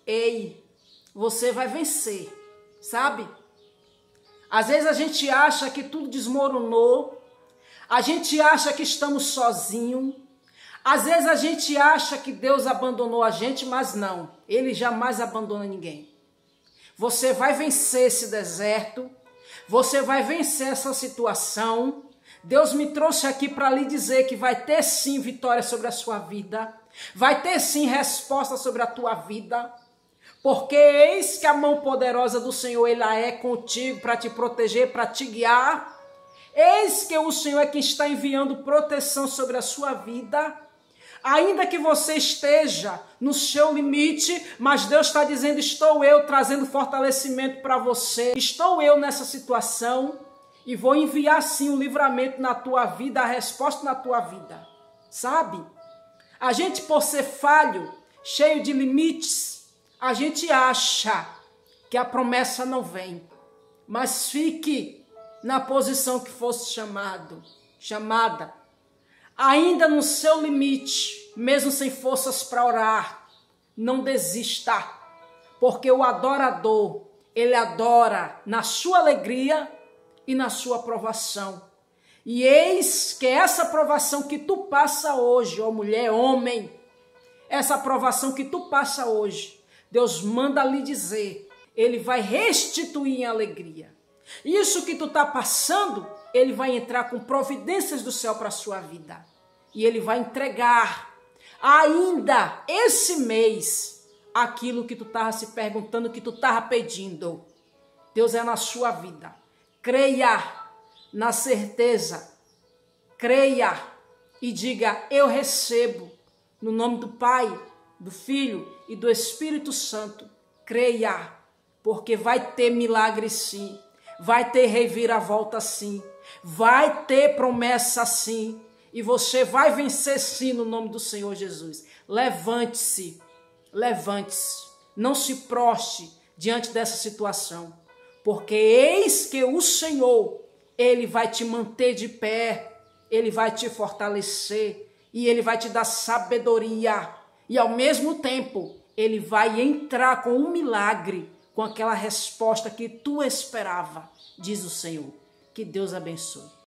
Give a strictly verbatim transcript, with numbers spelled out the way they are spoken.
Ei, você vai vencer, sabe? Às vezes a gente acha que tudo desmoronou, a gente acha que estamos sozinhos, às vezes a gente acha que Deus abandonou a gente, mas não, Ele jamais abandona ninguém. Você vai vencer esse deserto, você vai vencer essa situação. Deus me trouxe aqui para lhe dizer que vai ter sim vitória sobre a sua vida, vai ter sim resposta sobre a tua vida, porque eis que a mão poderosa do Senhor, ela é contigo para te proteger, para te guiar. Eis que o Senhor é quem está enviando proteção sobre a sua vida, ainda que você esteja no seu limite, mas Deus está dizendo, estou eu trazendo fortalecimento para você, estou eu nessa situação e vou enviar sim o livramento na tua vida, a resposta na tua vida, sabe? A gente, por ser falho, cheio de limites, a gente acha que a promessa não vem, mas fique na posição que fosse chamado, chamada, ainda no seu limite, mesmo sem forças para orar, não desista, porque o adorador, ele adora na sua alegria e na sua provação. E eis que essa provação que tu passa hoje, ó mulher, homem, essa provação que tu passa hoje, Deus manda lhe dizer, Ele vai restituir em alegria. Isso que tu está passando, Ele vai entrar com providências do céu para a sua vida. E Ele vai entregar ainda esse mês aquilo que tu estava se perguntando, que tu estava pedindo. Deus é na sua vida. Creia na certeza. Creia e diga, eu recebo. No nome do Pai, do Filho e do Espírito Santo. Creia, porque vai ter milagre sim. Vai ter reviravolta sim. Vai ter promessa sim. E você vai vencer sim no nome do Senhor Jesus. Levante-se. Levante-se. Não se proste diante dessa situação. Porque eis que o Senhor, Ele vai te manter de pé. Ele vai te fortalecer. E Ele vai te dar sabedoria. E ao mesmo tempo, Ele vai entrar com um milagre, com aquela resposta que tu esperava, diz o Senhor. Que Deus abençoe.